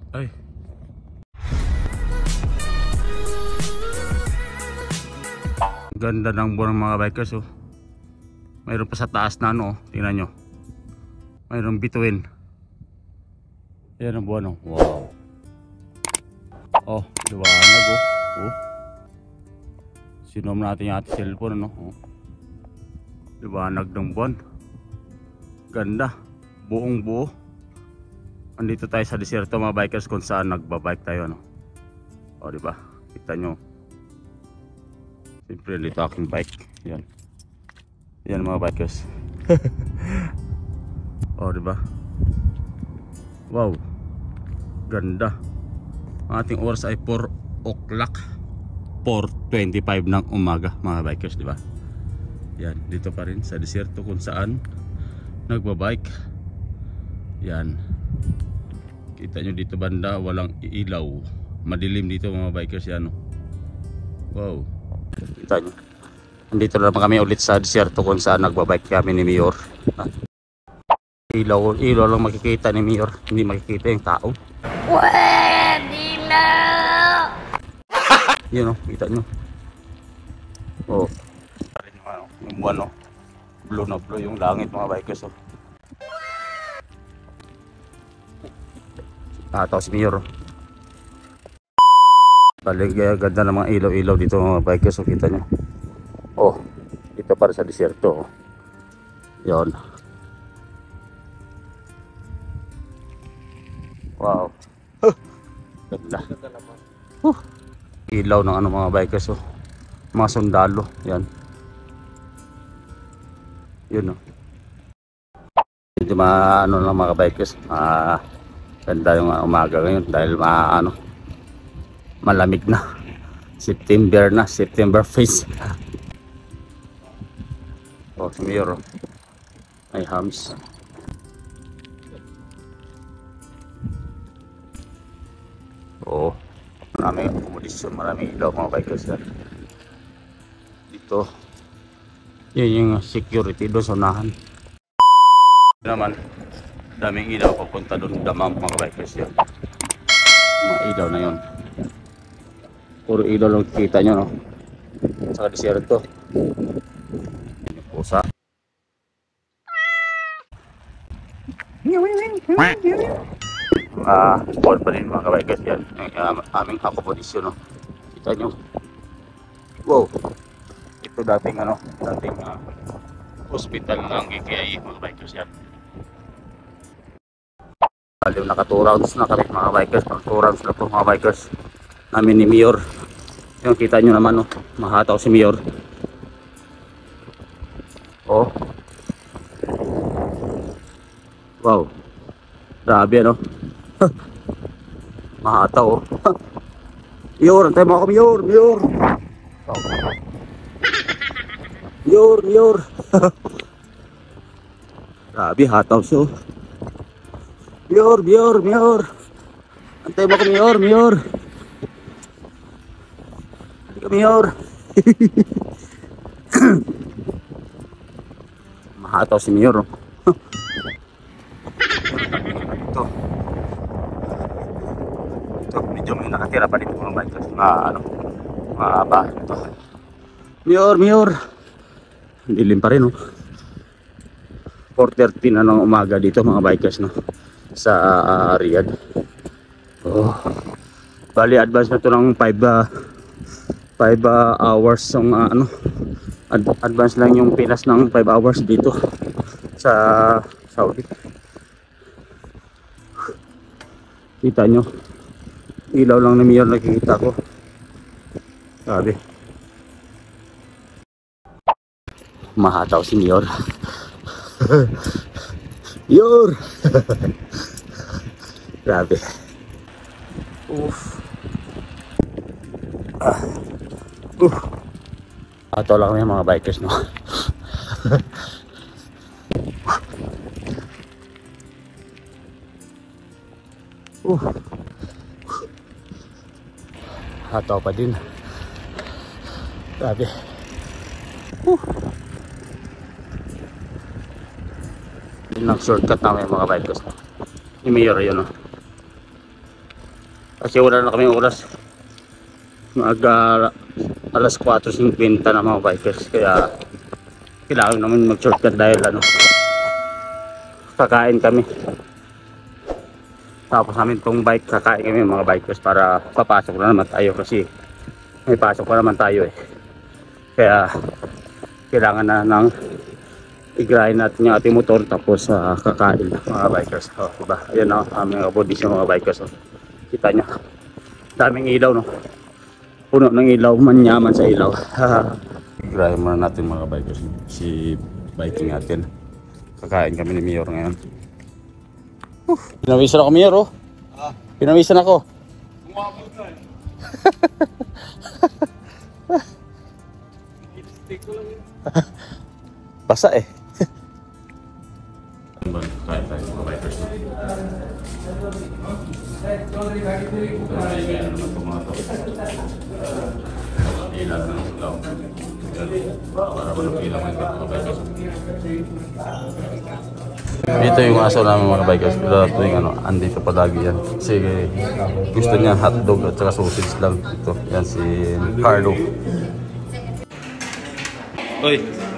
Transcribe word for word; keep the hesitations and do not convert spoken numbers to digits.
Ay. Ganda ng buwan ng mga bikers oh. Mayroon pa sa taas na ano oh. Tingnan nyo. Mayroon bituin. Ayan ang buwan oh. Wow. Oh, liwanag oh. Oh. Sinom natin yung ating cellphone ano. Oh. Liwanag ng buwan. Ganda. Buong buo. Andito tayo sa desierto mga bikers kung saan nagbabike tayo ano. O diba? Kita nyo. Siyempre dito aking bike. Yan. Yan mga bikers. O diba? Wow. Ganda. Ang ating oras ay four o'clock. four twenty-five ng umaga mga bikers diba? Yan. Dito pa rin sa desierto kung saan nagbabike. Yan. Kita nyo dito banda, walang ilaw. Madilim dito mga bikers yan. Wow. Kita nyo. Nandito naman kami ulit sa desierto kung saan nagbabike kami ni Mayor. Ilaw, ilaw lang makikita ni Mayor. Hindi makikita yung tao. Pwede na! Yun o, kita nyo. Oh. Yung buwan o. Blue na blue yung langit mga bikers o. Ah, ito si Mayor. Taligay ganda ng mga ilaw-ilaw dito mga bikers. So kita nyo. Oh, dito para sa desierto. Yon. Wow. Huh. Ganda. Huh. Ilaw ng ano mga bikers. Oh. Mga sundalo. Yan. Yun oh. Hindi ma ano lang mga bikers. Ah, ganda yung umaga ngayon dahil ma ano malamig na. September na, September face. Oh, si Mayor. Ay hams. Oh, maraming akomodasyon, maraming ilaw mga bikers yan. Dito yun yung security doon sa unahan. Naman daming ilaw papunta doon damang mga bikers yan. Mga ilaw na yun. Puro ilaw lang kita nyo no. Sa desierto. Yung pusa. Ah, ball pa rin mga bikers yan. Uh, aming akomodasyon no. Kita nyo. Wow. Ito dating ano, dating uh, hospital ng G K I mga bikers yan. Baliw naka two rounds na kami mga bikers. Pag two rounds na po mga bikers namin ni Mayor. Yung kita nyo naman no, mahataw si Mayor. Oh. Wow. Grabe ano. Mahataw oh. Mayor, antay mo ako Mayor, Mayor. Mayor, Mayor. Grabe hataw siya oh. Mayor, Mayor, Mayor. Antay mo ako Mayor, Mayor. Hindi ka Mayor. Mahataw si Mayor. Ito. Ito, medyo may nakatira pa dito mga bikers. Mga ano, mahaba. Ito. Mayor, Mayor. Dilim pa rin oh. four thirty na ng umaga dito mga bikers no. Sa uh, Riyadh. Oh. Bali advance na to ng five uh, hours ng uh, ano. Ad advance lang yung Pinas ng five hours dito sa Saudi. Kita nyo. Ilaw lang na Mayor nakikita ko. Sabi. Mahataw si Mayor. Mayor. Grabe. Uff. Ah. Uff. Ato lang yung mga bikers no. Uh. Ato pa din. Grabe. Uh. Yun lang shortcut namin mga bikers no. Yung Mayor yun no. Kasi wala na kami oras. Mag uh, alas kwatro singkwenta na mga bikers. Kaya kailangan namin mag-shortcut dahil ano, kakain kami. Tapos namin itong bike, kakain kami mga bikers para papasok na naman tayo kasi may pasok pa naman tayo eh. Kaya kailangan na ng igrahin natin yung ating motor tapos uh, kakain mga bikers. Oh, diba? Ayan o, oh, aming bodies yung mga bikers. Oh. Kita nyo, daming ilaw no, puno ng ilaw, manyaman sa ilaw. Igrahin muna natin mga bikers si biking natin. Kakain kami ni Mayor ngayon. Uh, pinawisan ako Mayor oh. Ah. Pinawisan ako. Basa eh. Kain tayo mga bikers. Ilan ng ilaw. Para walang ilaw mga bikers. Ito yung aso namin mga bikers. Pero tuwing ano, andito pa lagi yan. Kasi gusto niya hotdog at saka sausage lang. Ito, yan si Carlo. Oy!